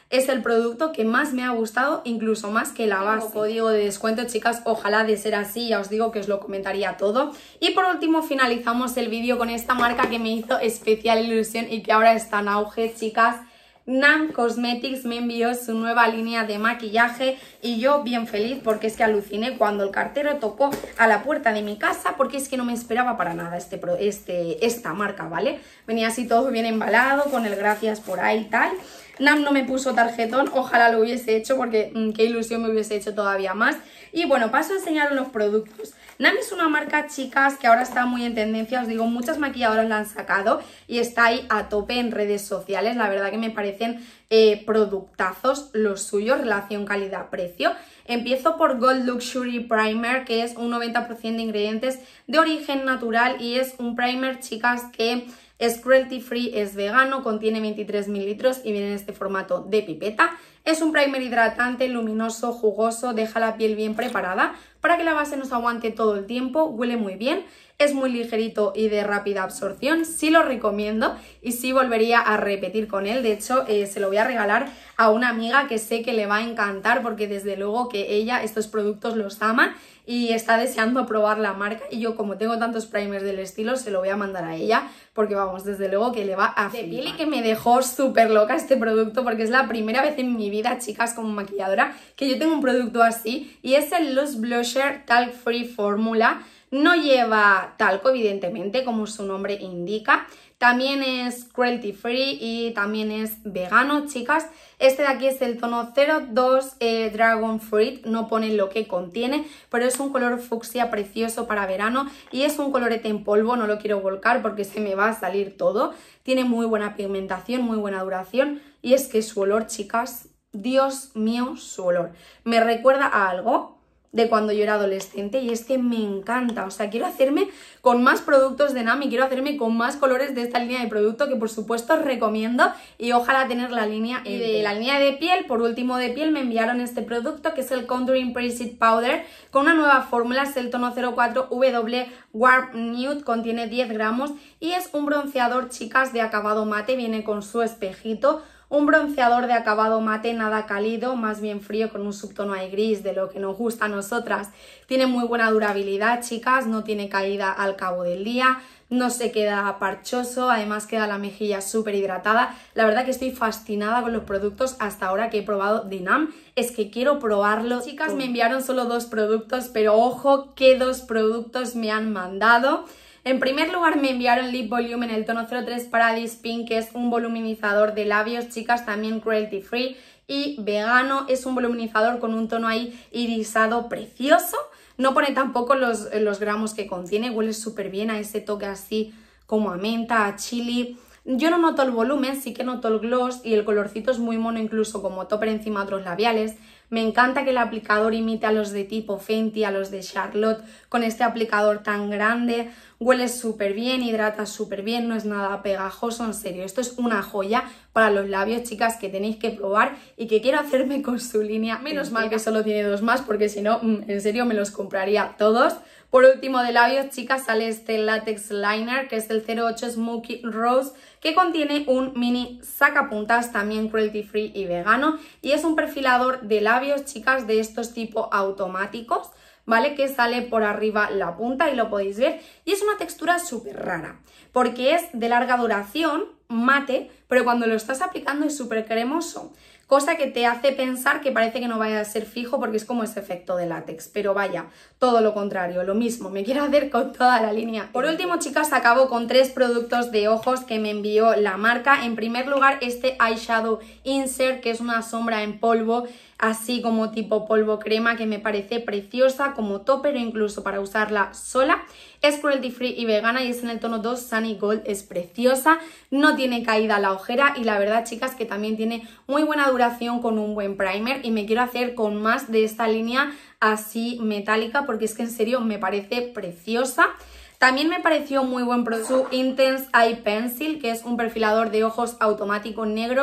es el producto que más me ha gustado, incluso más que la base. Código de descuento, chicas, ojalá de ser así, ya os digo que os lo comentaría todo. Y por último finalizamos el vídeo con esta marca que me hizo especial ilusión y que ahora está en auge, chicas. NAM Cosmetics me envió su nueva línea de maquillaje y yo bien feliz porque es que aluciné cuando el cartero tocó a la puerta de mi casa porque es que no me esperaba para nada este, este, esta marca, ¿vale? Venía así todo bien embalado, con el gracias por ahí y tal. NAM no me puso tarjetón, ojalá lo hubiese hecho porque mmm, qué ilusión me hubiese hecho todavía más. Y bueno, paso a enseñaros los productos. NAM es una marca, chicas, que ahora está muy en tendencia, os digo, muchas maquilladoras la han sacado y está ahí a tope en redes sociales. La verdad que me parecen eh, productazos los suyos, relación calidad-precio. Empiezo por Gold Luxury Primer, que es un noventa por ciento de ingredientes de origen natural y es un primer, chicas, que es cruelty free, es vegano, contiene veintitrés mililitros y viene en este formato de pipeta. Es un primer hidratante, luminoso, jugoso, deja la piel bien preparada para que la base nos aguante todo el tiempo, huele muy bien, es muy ligerito y de rápida absorción, sí lo recomiendo y sí volvería a repetir con él. De hecho, eh, se lo voy a regalar a una amiga que sé que le va a encantar porque desde luego que ella estos productos los ama y está deseando probar la marca y yo como tengo tantos primers del estilo se lo voy a mandar a ella porque vamos, desde luego que le va a flipar. Y que me dejó súper loca este producto porque es la primera vez en mi vida, chicas, como maquilladora que yo tengo un producto así y es el Loose Blusher Talc Free Fórmula. No lleva talco, evidentemente, como su nombre indica. También es cruelty free y también es vegano, chicas. Este de aquí es el tono cero dos eh, Dragon Fruit, no pone lo que contiene, pero es un color fucsia precioso para verano y es un colorete en polvo, no lo quiero volcar porque se me va a salir todo. Tiene muy buena pigmentación, muy buena duración y es que su olor, chicas, Dios mío, su olor. Me recuerda a algo de cuando yo era adolescente y es que me encanta, o sea, quiero hacerme con más productos de NAM y quiero hacerme con más colores de esta línea de producto que por supuesto os recomiendo y ojalá tener la línea. Y de la línea de piel, por último de piel, me enviaron este producto que es el Contouring Pre-Set Powder con una nueva fórmula, es el tono cero cuatro W Warm Nude, contiene diez gramos y es un bronceador, chicas, de acabado mate, viene con su espejito. Un bronceador de acabado mate nada cálido, más bien frío, con un subtono ahí gris de lo que nos gusta a nosotras. Tiene muy buena durabilidad, chicas, no tiene caída al cabo del día, no se queda parchoso, además queda la mejilla súper hidratada. La verdad que estoy fascinada con los productos hasta ahora que he probado de NAM, es que quiero probarlo. Chicas, me enviaron solo dos productos, pero ojo, qué dos productos me han mandado. En primer lugar me enviaron Lip Volume en el tono cero tres Paradise Pink, que es un voluminizador de labios, chicas, también cruelty free y vegano. Es un voluminizador con un tono ahí irisado precioso. No pone tampoco los, los gramos que contiene, huele súper bien a ese toque así como a menta, a chili. Yo no noto el volumen, sí que noto el gloss y el colorcito es muy mono, incluso como topper encima de otros labiales. Me encanta que el aplicador imite a los de tipo Fenty, a los de Charlotte, con este aplicador tan grande. Huele súper bien, hidrata súper bien, no es nada pegajoso, en serio. Esto es una joya para los labios, chicas, que tenéis que probar y que quiero hacerme con su línea. Menos mal que solo tiene dos más, porque si no, en serio, me los compraría todos. Por último de labios, chicas, sale este Latex Liner, que es el cero ocho Smoky Rose, que contiene un mini sacapuntas, también cruelty free y vegano. Y es un perfilador de labios, chicas, de estos tipo automáticos, ¿vale? Que sale por arriba la punta y lo podéis ver. Y es una textura súper rara, porque es de larga duración, mate, pero cuando lo estás aplicando es súper cremoso. Cosa que te hace pensar que parece que no vaya a ser fijo porque es como ese efecto de látex, pero vaya, todo lo contrario, lo mismo, me quiero hacer con toda la línea. Por último, chicas, acabo con tres productos de ojos que me envió la marca. En primer lugar, este Eyeshadow Insert, que es una sombra en polvo, así como tipo polvo crema, que me parece preciosa como topper o incluso para usarla sola. Es cruelty free y vegana y es en el tono dos Sunny Gold, es preciosa, no tiene caída la ojera y la verdad, chicas, que también tiene muy buena duración con un buen primer y me quiero hacer con más de esta línea así metálica porque es que en serio me parece preciosa. También me pareció muy buen producto su Intense Eye Pencil, que es un perfilador de ojos automático negro,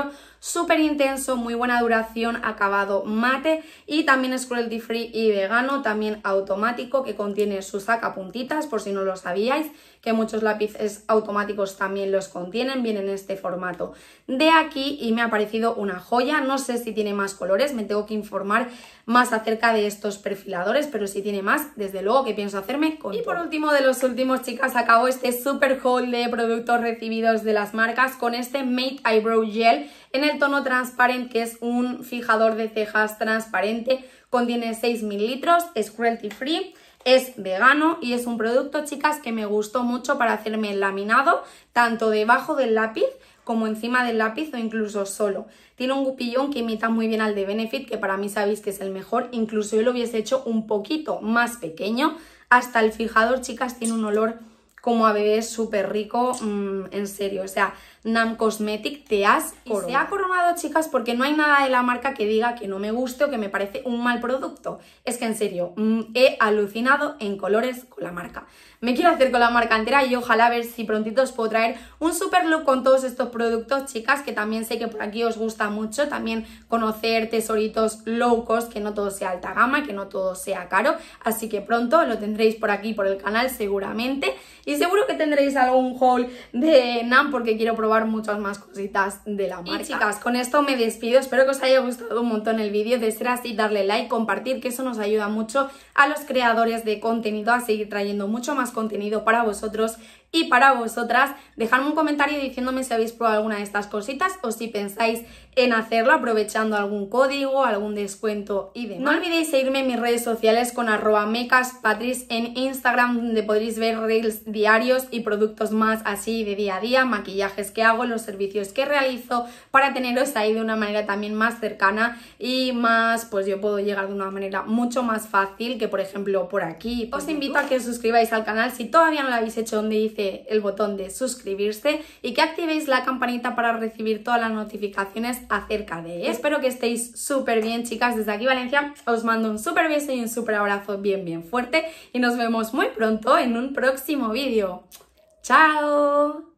súper intenso, muy buena duración, acabado mate y también es cruelty free y vegano, también automático, que contiene su sacapuntitas, por si no lo sabíais, que muchos lápices automáticos también los contienen, vienen en este formato de aquí y me ha parecido una joya. No sé si tiene más colores, me tengo que informar más acerca de estos perfiladores, pero si tiene más, desde luego que pienso hacerme con. Y por último de los últimos, chicas, acabo este super haul de productos recibidos de las marcas con este Made Eyebrow Gel en el tono transparent, que es un fijador de cejas transparente, contiene seis mililitros, es cruelty free, es vegano y es un producto, chicas, que me gustó mucho para hacerme el laminado, tanto debajo del lápiz como encima del lápiz o incluso solo. Tiene un gupillón que imita muy bien al de Benefit, que para mí sabéis que es el mejor, incluso yo lo hubiese hecho un poquito más pequeño. Hasta el fijador, chicas, tiene un olor como a bebé súper rico, mmm, en serio, o sea, Nam Cosmetic te has coronado. Y se ha coronado, chicas, porque no hay nada de la marca que diga que no me guste o que me parece un mal producto. Es que en serio, mmm, he alucinado en colores con la marca. Me quiero hacer con la marca entera y ojalá ver si prontito os puedo traer un super look con todos estos productos, chicas, que también sé que por aquí os gusta mucho, también conocer tesoritos low cost, que no todo sea alta gama, que no todo sea caro, así que pronto lo tendréis por aquí, por el canal seguramente, y seguro que tendréis algún haul de Nam porque quiero probar muchas más cositas de la marca. Y chicas, con esto me despido, espero que os haya gustado un montón el vídeo, de ser así darle like, compartir, que eso nos ayuda mucho a los creadores de contenido a seguir trayendo mucho más contenido para vosotros y para vosotras. Dejadme un comentario diciéndome si habéis probado alguna de estas cositas o si pensáis en hacerlo aprovechando algún código, algún descuento y demás. No olvidéis seguirme en mis redes sociales con arroba makeupspatris en Instagram, donde podréis ver reels diarios y productos más así de día a día, maquillajes que hago, los servicios que realizo, para teneros ahí de una manera también más cercana y más, pues yo puedo llegar de una manera mucho más fácil que por ejemplo por aquí. Os invito a que os suscribáis al canal si todavía no lo habéis hecho, donde dice el botón de suscribirse, y que activéis la campanita para recibir todas las notificaciones acerca de él. Espero que estéis súper bien, chicas. Desde aquí Valencia os mando un súper beso y un súper abrazo bien bien fuerte y nos vemos muy pronto en un próximo vídeo. ¡Chao!